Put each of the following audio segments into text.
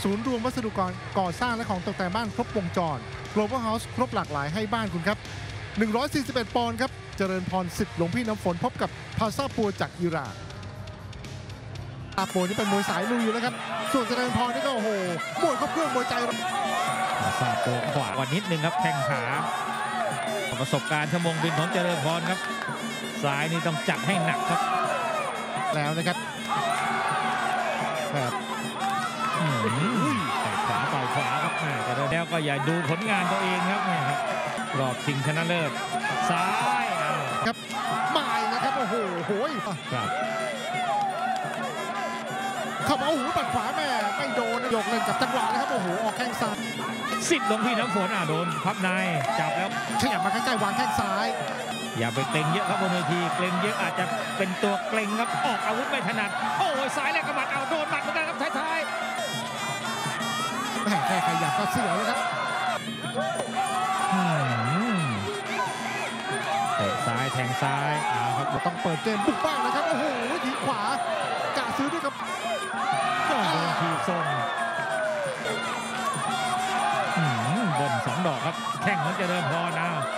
ศูนย์รวมวัสดุก่อสร้างและของตกแต่งบ้านครบวงจร Global House ครบหลากหลายให้บ้านคุณครับ141ปอนด์ครับเจริญพรสิทธิ์หลวงพี่น้ำฝนพบกับพาซาปัวจากอิหร่านอาโปนี่เป็นมวยสายลุยอยู่แล้วครับส่วนเจริญพรนี่ก็โอ้โหมวยเขาเพื่อนมวยใจพาซาปัวขวากว่านิดนึงครับแข้งขาประสบการณ์ชั่วโมงบินของเจริญพรครับซ้ายนี่ต้องจัดให้หนักครับแล้วนะครับแบบแต่ขวาต่อยขวาครับแต่แล้วก็อย่าดูผลงานตัวเองครับรอบชิงชนะเลิศซ้ายครับหมายนะครับโอ้โหครับเข้ามาโอ้โหปัดขวาแม่ไม่โดนยกเล่นกับจังหวะนะครับโอ้โหออกแข้งซ้ายสิทธิ์หลวงพี่น้ำฝนโดนพับในจับแล้วขยับมาใกล้ๆวางแข้งซ้ายอย่าไปเกรงเยอะครับบนเวทีเกรงเยอะอาจจะเป็นตัวเกรงครับออกอาวุธไม่ถนัดโอ้ยซ้ายแลกกระหมัดโดนหมัดเหมือนกันครับท้ายแค่ขยับก็เสียวแล้วครับเตะซ้ายแทงซ้ายครับต้องเปิดเกมบุกบ้างนะครับโอ้โหทีขวากะซื้อด้วยครับโดนทีส่งบน2 ดอกครับแข้งของเจริญพร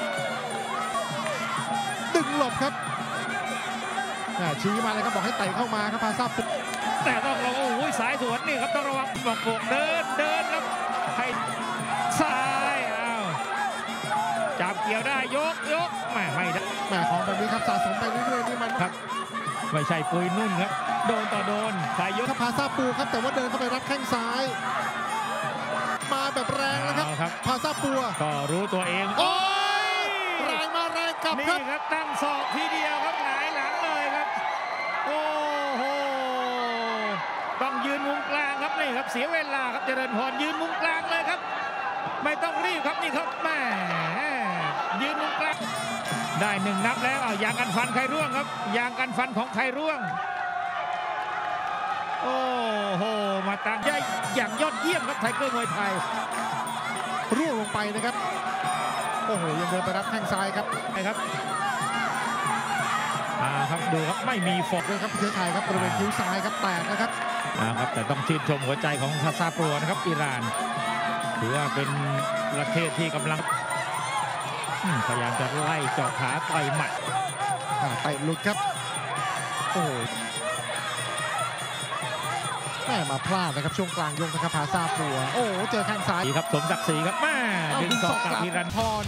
ดึงหลบครับชี้มาเลยครับบอกให้ไต่เข้ามาครับพาซาปุแต่ต้องระวังโอ้ยสายสวนนี่ครับต้องระวังบอกโกเดินครับให้ซ้ายจับเกี่ยวได้ยกไม่ได้แม่ของแบบนี้ครับสะสมไปเรื่อยๆนี่มันครับไม่ใช่ปุยนุ่นครับโดนต่อโดนสายยกพาซาปูครับแต่ว่าเดินเข้าไปรับแข้งซ้ายมาแบบแรงนะครับพาซาปัวก็รู้ตัวเองโอ้ยแรงมาแรงกลับนี่ครับตั้งศอกทีเดียวครับหงายหลังเลยครับโอ้โหต้องยืนมุมกลางครับนี่ครับเสียเวลาครับเจริญพรยืนมุมกลางเลยครับไม่ต้องรีบครับนี่ครับแม่ยืนมุมกลางได้1 นับแล้วยางกันฟันใครร่วงครับยางกันฟันของใครร่วงโอ้โหมาตั้งอย่างยอดเยี่ยมครับไทเกอร์มวยไทยร่วงลงไปนะครับโอ้โหยังเดินไปรับแข้งซ้ายครับครับครับดูครับไม่มีฟอกด้วยครับเชื้อไทยครับบริเวณคิ้วซ้ายครับแตกนะครับครับแต่ต้องชื่นชมหัวใจของพาซาปัวนะครับอิหร่านถือว่าเป็นประเทศที่กำลังพยายามจะไล่เจาะขาต่อยหมัดเตะหลุดครับโอ้แม่มาพลาดนะครับช่วงกลางยกนะครับพาซาปัวโอ้เจอแข้งซ้ายครับสมศักดิ์ศรีครับแม่ดึงศอกกับพิรันพร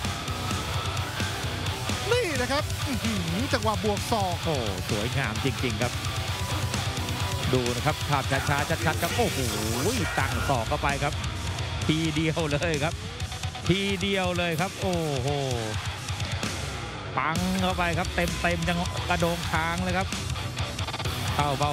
นี่นะครับจังหวะบวกศอกโอ้สวยงามจริงๆครับดูนะครับภาพช้าๆชัดๆครับโอ้โหตั้งศอกเข้าไปครับทีเดียวเลยครับทีเดียวเลยครับโอ้โหปังเข้าไปครับเต็มจังกระโดงค้างเลยครับเข้าเบา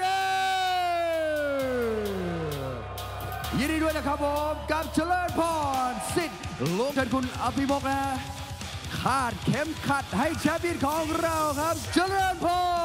ยินดีด้วยนะครับผมกับเจริญพรสิทธิ์หลวงท่านคุณอภิมกนะคาดเข็มขัดให้แชมป์ของเราครับเจริญพร